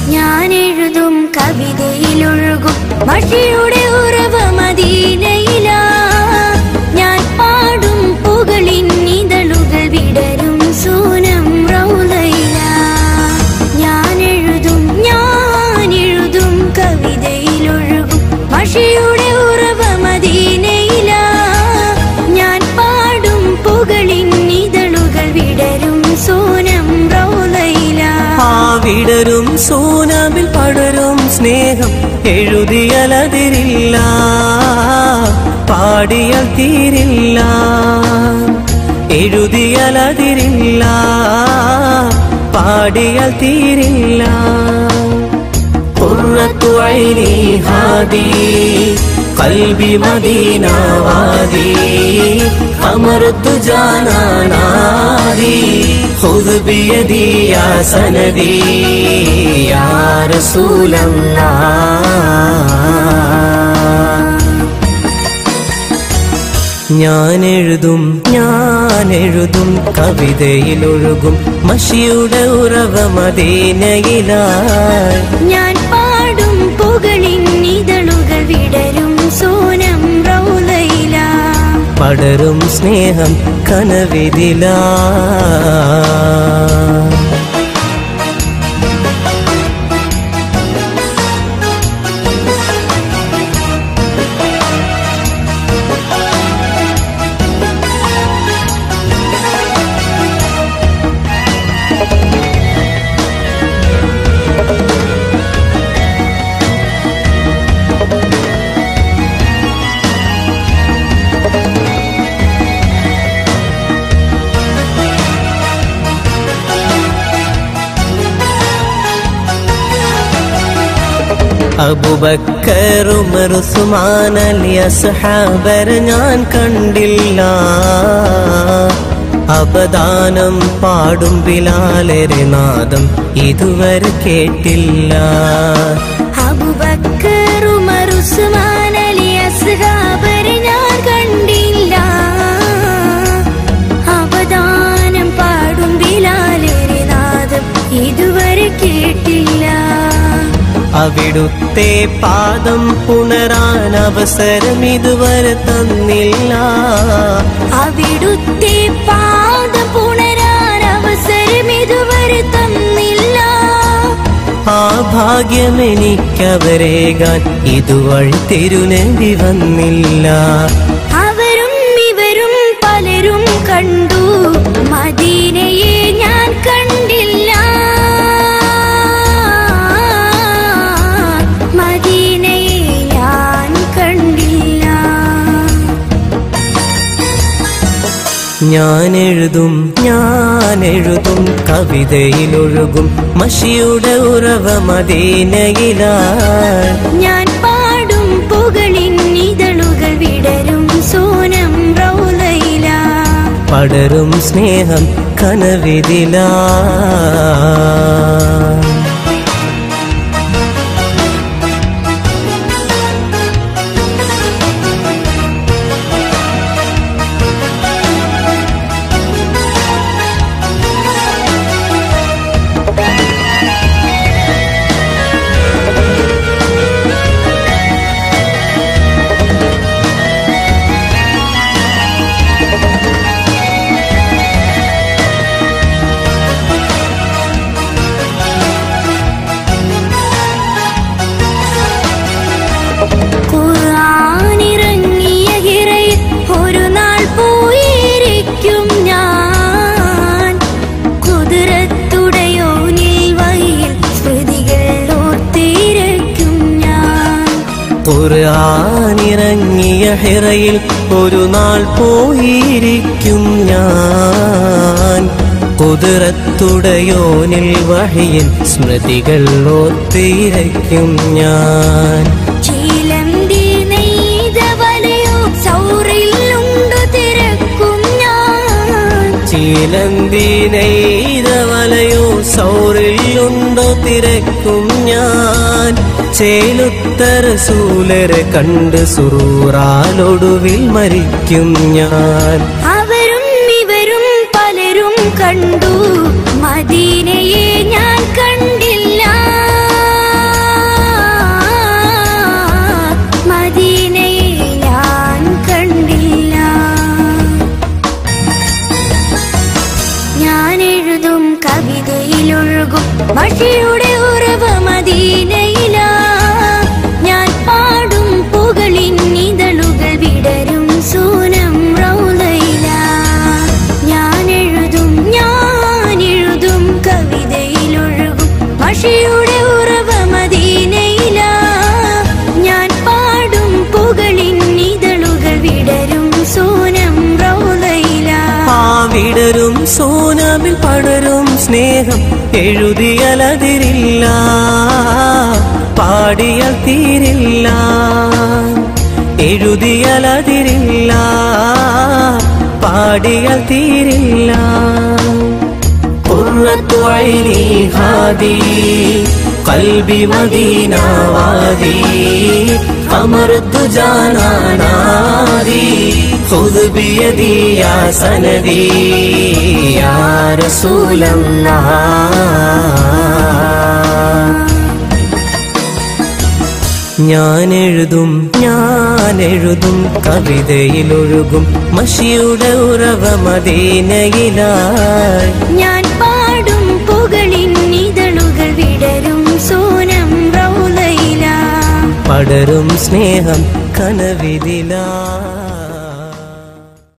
ഞാൻ എഴുതും കവിതയിലൊഴുകും മഷിയുടെ ഉറവ മദീനയിലാ. ഞാൻ പാടും പുകളിൻ ഇതളുകൾ വിടരും സൂനം റൗളയിലാ. ഞാൻ എഴുതും കവിതയിലൊഴുകും മഷിയുടെ ഉറവ മദീനയിലാ. ഞാൻ പാടും പുകളിൻ ഇതളുകൾ വിടരും സൂനം റൗളയിലാ. ആ വിടരും സൂനമിൽ പടരും സ്നേഹം എഴുതിയലതിരില്ല, പാടിയാൽ തീരില്ല. എഴുതിയലതിരില്ല, പാടിയാൽ തീരില്ല. ഖുർറത്തു ഐനി ഹാദി ഖൽബി മദീന വാദി അമർതു ജാനാ നാദി ഖുദ് ബിയദി യാ സനദി യാ റസൂലല്ലാഹ്. ഞാൻ എഴുതും കവിതയിലൊഴുകും മഷിയുടെ ഉറവ മദീനയിലായി. ഞാൻ പാടും പുകളിൻ ഇതളുകൾ വിടരും സൂനം റൗളയിലാ. പടരും സ്നേഹം കനവിതിലാ. അബൂബക്കർ ഉമർ ഉസ്മാൻ അലി അസ്ഹാബരെ ഞാൻ കണ്ടില്ല. അപദാനം പാടും ബിലാലരെ നാദം ഇതുവരെ കേട്ടില്ല. അബൂബക്കർ ഉമർ ഉസ്മാൻ അലി അസ്ഹാബരെ ഞാൻ കണ്ടില്ല. അപദാനം പാടും ബിലാലരെ നാദം ഇതുവരെ കേട്ടില്ല. അവിടുത്തെ പാദം പുണരാൻ അവസരം ഇതുവരെ തന്നില്ല. അവിടുത്തെ പാദം പുണരാൻ അവസരം ഇതുവരെ തന്നില്ല. ആ ഭാഗ്യം എനിക്കവരേകാൻ ഇതുവഴി തിരുനബി വന്നില്ല. അവരും ഇവരും പലരും കണ്ടു, മദീനയെ ഞാൻ കണ്ടില്ല. ഞാൻ എഴുതും കവിതയിലൊഴുകും മഷിയുടെ ഉറവ മദീനയിലായി. ഞാൻ പാടും പുകളിൻ ഇതളുകൾ വിടരും സൂനം റൗളയിലാ. പടരും സ്നേഹം കനവിതിലാ. ഖുർആനിറങ്ങിയ ഹിറയിൽ ഒരു നാൾ പോയിരിക്കും ഞാൻ. ഖുദ്റത്തുടയോനിൽ വഹിയിൽ സ്മൃതികൾ ഓർത്തിരിക്കും ഞാൻ. ചിലന്തി നെയ്ത വലയോ സൗറിലുണ്ടു തിരക്കും ഞാൻ. ചിലന്തി നെയ്ത വലയോ സൗറിലുണ്ടോ തിരക്കും ഞാൻ. ചേലുത്ത റസൂലരെ കണ്ട് സുറൂറാലൊടുവിൽ മരിക്കും ഞാൻ. അവരും ഇവരും പലരും കണ്ടു, മദീനയെ ഞാൻ കണ്ടില്ല. മഷിയുടെ ഉറവ മദീനയിലാ ഞാൻ പാടും പുകളിൻ ഇതളുകൾ വിടരും സൂനം റൗളയിലാ ഞാൻ എഴുതും കവിതയിലൊഴുകും മഷിയുടെ ഉറവ മദീനയിലാ ഞാൻ പാടും പുകളിൻ ഇതളുകൾ വിടരും സൂനം റൗളയിലാ വിടരും സൂനമിൽ പടരും സ്നേഹം എഴുതിയലതിരില്ല പാടിയാൽ തീരില്ല എഴുതിയലതിരില്ല പാടിയാൽ തീരില്ല ഖുർറത്തു ഐനി ഹാദി ഖൽബി മദീന വാദി ഖമറത്തു ജാനാനാദി ഖുദ് ബിയദി യാ സനദി യാ റസൂലല്ലാഹ് ഞാൻ എഴുതും കവിതയിലൊഴുകും മഷിയുടെ ഉറവ മദീനയിലായി ഞാൻ പാടും പുകളിൻ ഇതളുകൾ വിടരും സൂനം റൗളയിലാ പടരും സ്നേഹം കനവിതിലാ